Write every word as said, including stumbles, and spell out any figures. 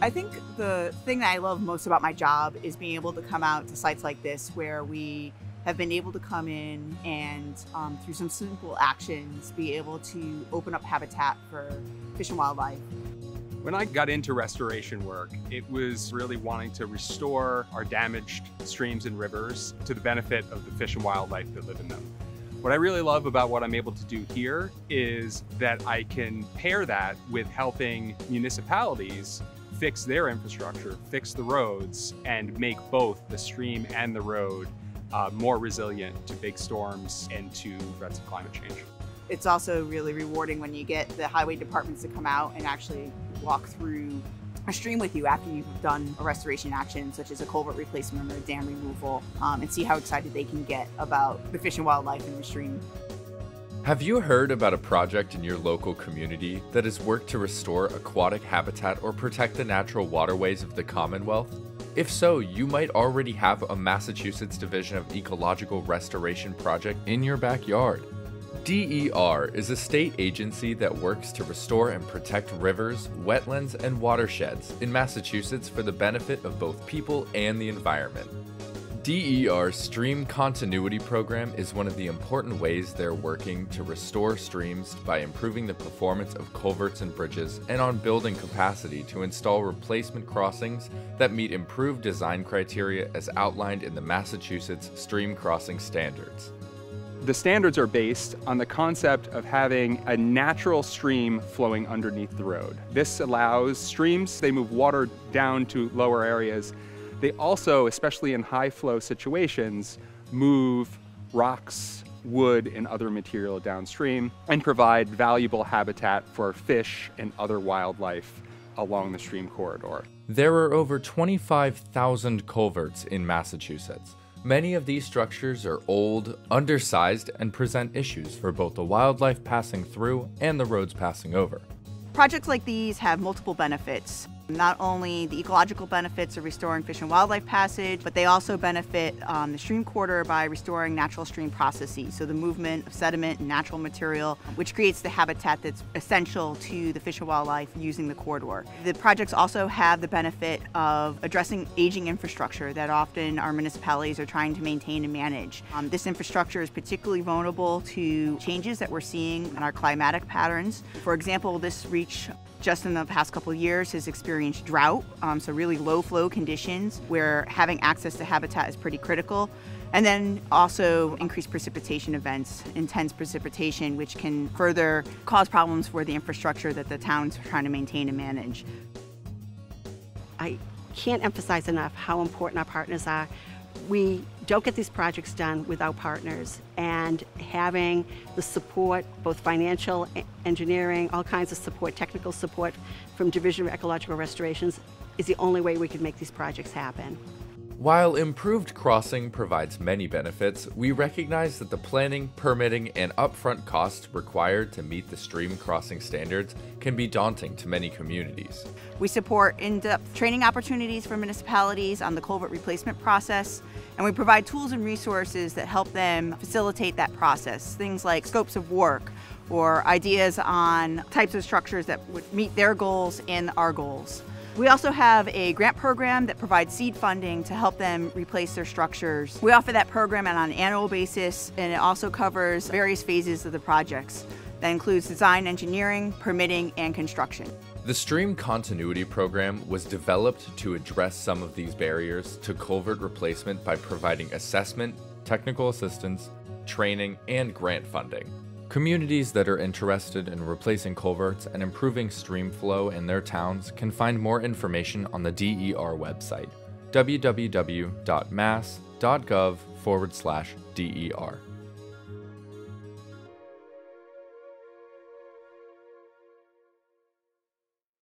I think the thing that I love most about my job is being able to come out to sites like this where we have been able to come in and um, through some simple actions be able to open up habitat for fish and wildlife. When I got into restoration work, it was really wanting to restore our damaged streams and rivers to the benefit of the fish and wildlife that live in them. What I really love about what I'm able to do here is that I can pair that with helping municipalities fix their infrastructure, fix the roads, and make both the stream and the road uh, more resilient to big storms and to threats of climate change. It's also really rewarding when you get the highway departments to come out and actually walk through a stream with you after you've done a restoration action, such as a culvert replacement or a dam removal, um, and see how excited they can get about the fish and wildlife in the stream. Have you heard about a project in your local community that has worked to restore aquatic habitat or protect the natural waterways of the Commonwealth? If so, you might already have a Massachusetts Division of Ecological Restoration project in your backyard. D E R is a state agency that works to restore and protect rivers, wetlands, and watersheds in Massachusetts for the benefit of both people and the environment. D E R's Stream Continuity Program is one of the important ways they're working to restore streams by improving the performance of culverts and bridges and on building capacity to install replacement crossings that meet improved design criteria as outlined in the Massachusetts Stream Crossing Standards. The standards are based on the concept of having a natural stream flowing underneath the road. This allows streams, they move water down to lower areas. They also, especially in high flow situations, move rocks, wood, and other material downstream and provide valuable habitat for fish and other wildlife along the stream corridor. There are over twenty-five thousand culverts in Massachusetts. Many of these structures are old, undersized, and present issues for both the wildlife passing through and the roads passing over. Projects like these have multiple benefits. Not only the ecological benefits of restoring fish and wildlife passage, but they also benefit um, the stream corridor by restoring natural stream processes, so the movement of sediment and natural material, which creates the habitat that's essential to the fish and wildlife using the corridor. The projects also have the benefit of addressing aging infrastructure that often our municipalities are trying to maintain and manage. Um, this infrastructure is particularly vulnerable to changes that we're seeing in our climatic patterns. For example, this reach just in the past couple of years has experienced drought, um, so really low flow conditions where having access to habitat is pretty critical. And then also increased precipitation events, intense precipitation, which can further cause problems for the infrastructure that the town's trying to maintain and manage. I can't emphasize enough how important our partners are. We don't get these projects done without partners, and having the support, both financial, engineering, all kinds of support, technical support from Division of Ecological Restorations is the only way we can make these projects happen. While improved crossing provides many benefits, we recognize that the planning, permitting, and upfront costs required to meet the stream crossing standards can be daunting to many communities. We support in-depth training opportunities for municipalities on the culvert replacement process, and we provide tools and resources that help them facilitate that process. Things like scopes of work or ideas on types of structures that would meet their goals and our goals. We also have a grant program that provides seed funding to help them replace their structures. We offer that program on an annual basis, and it also covers various phases of the projects. That includes design, engineering, permitting, and construction. The Stream Continuity Program was developed to address some of these barriers to culvert replacement by providing assessment, technical assistance, training, and grant funding. Communities that are interested in replacing culverts and improving stream flow in their towns can find more information on the D E R website, w w w dot mass dot gov forward slash D E R.